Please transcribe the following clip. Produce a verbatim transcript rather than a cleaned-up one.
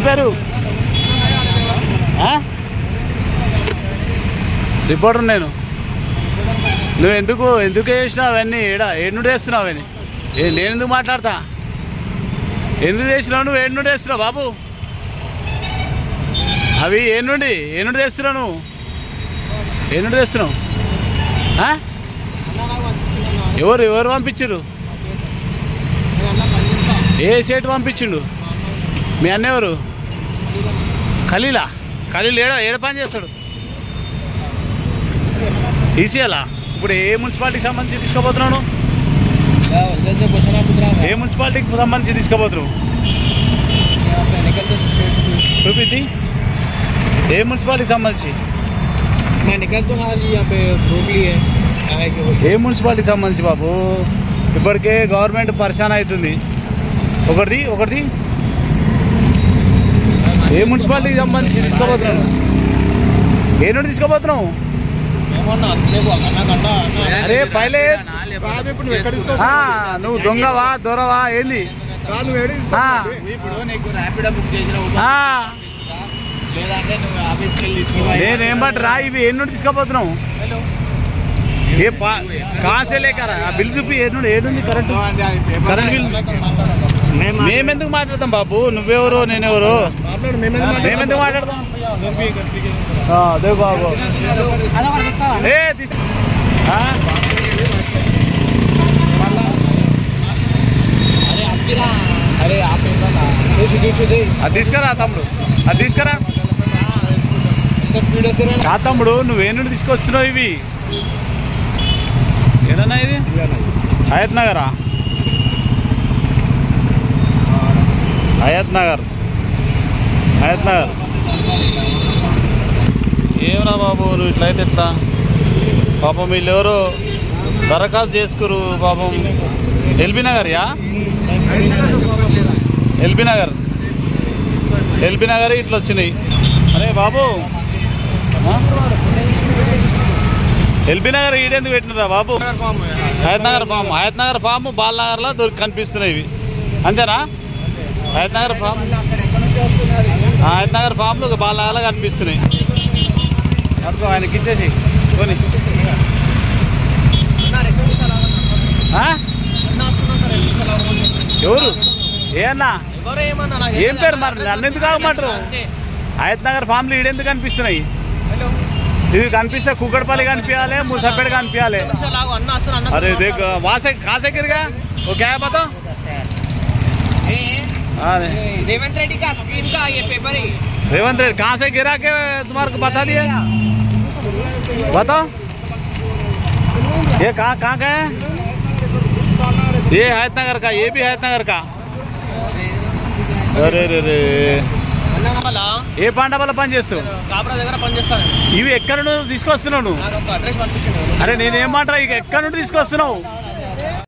పేరు? రిపోర్టర్ నేను. నువ్వు ఎందుకు ఎందుకు చేసినావు అవన్నీ? ఏడా ఏడు వేస్తున్నావు అవన్నీ? నేను ఎందుకు మాట్లాడతా? ఎందుకు చేసినావు నువ్వు? ఏడు వేస్తున్నావు బాబు అవి? ఏ నుండి ఏ నుండి తెస్తున్నావు నువ్వు? ఏ నుండి తెస్తున్నావు? ఎవరు ఎవరు పంపించారు? ఏ సేటు పంపించిండు? మీ అన్న ఎవరు? ఖలీలా? ఖలీల్ ఏడ ఏడ పని చేస్తాడు? ఈసీఎలా? ఇప్పుడు ఏ మున్సిపాలిటీకి సంబంధించి తీసుకోబోతున్నావు? ఏ మున్సిపాలిటీకి సంబంధించి తీసుకోబోతున్నావు? చూపింది ఏ మున్సిపాలిటీకి సంబంధించి? ఏ మున్సిపాలిటీకి సంబంధించి బాబు? ఇప్పటికే గవర్నమెంట్ పరిశాన్ అవుతుంది. ఒకటిది ఒకటిది ఏ మున్సిపాలిటీకి సంబంధించి తీసుకోబోతున్నావు? ఏ నుండి తీసుకోబోతున్నావు? అరే పైలే నువ్వు దొంగవా దొరవా ఏంది? నేనేం బట్టి రా. ఇవి ఏ నుండి తీసుకోబోతున్నావు? ఏ కాసే లేకరా బిల్ చూపి. ఏ నుండి ఏడుంది కరెంట్ కరెంట్ బిల్? మేమెందుకు మాట్లాడతాం బాబు? నువ్వెవరు నేనెవరు? మేమెందుకు మాట్లాడతాం? అదే బాబు ఏ తీసు అది తీసుకురా తమ్ముడు, అది తీసుకురా. కా తమ్ముడు నువ్వే నుండి తీసుకొచ్చినావు ఇవి? ఏదన్నా ఇది హయత్ నగరా? హయత్ నగర్ హయత్ నగర్ ఏమరా బాబు నువ్వు ఇట్లయితే ఎట్లా? పాపం వీళ్ళు ఎవరో దరఖాస్తు చేసుకురు పాపం. ఎల్బీ నగర్ యా? ఎల్బీ నగర్ ఎల్బీ నగర్ ఇట్లా వచ్చినాయి. అరే బాబు ఎల్బీ నగర్ ఈడెందుకు పెట్టినరా బాబు? హయత్ నగర్ ఫామ్ హయత్ నగర్ ఫామ్ బాలనగర్లో దొరికి కనిపిస్తున్నాయి ఇవి, అంతేనా? హయత్ నగర్ ఫామ్ హయత్ నగర్ ఫామ్లు బాలనగర్లో కనిపిస్తున్నాయి. అనుకో ఆయనకి ఇచ్చేసి కొని. ఎవరు? ఏ అన్నా ఏం పేరు మరి? నన్ను ఎందుకు కాకమంటారు? హయత్ నగర్ ఫామ్లు ఈడెందుకు కనిపిస్తున్నాయి? ఇది కనిపిస్తే కుక్కడపల్లి కనిపించాలి, ముసాపేట కనిపించాలి. अरे देख वहाँ से कहाँ से गिर गया वो? क्या है बताओ? रेवंत रेड्डी का स्क्रीन का ये पेपर है। रेवंत रेड्डी कहाँ से गिरा के तुम्हारे को बता दिया? बताओ ये कहाँ कहाँ का है? ये हयत नगर का, ये भी हयत नगर का. अरे रे रे ఏ పాండవాల పని చేస్తావు? ఇవి ఎక్కడ నుండి తీసుకొస్తున్నావు నువ్వు? అరే నేనేమంటా ఇక ఎక్కడ నుండి తీసుకొస్తున్నావు?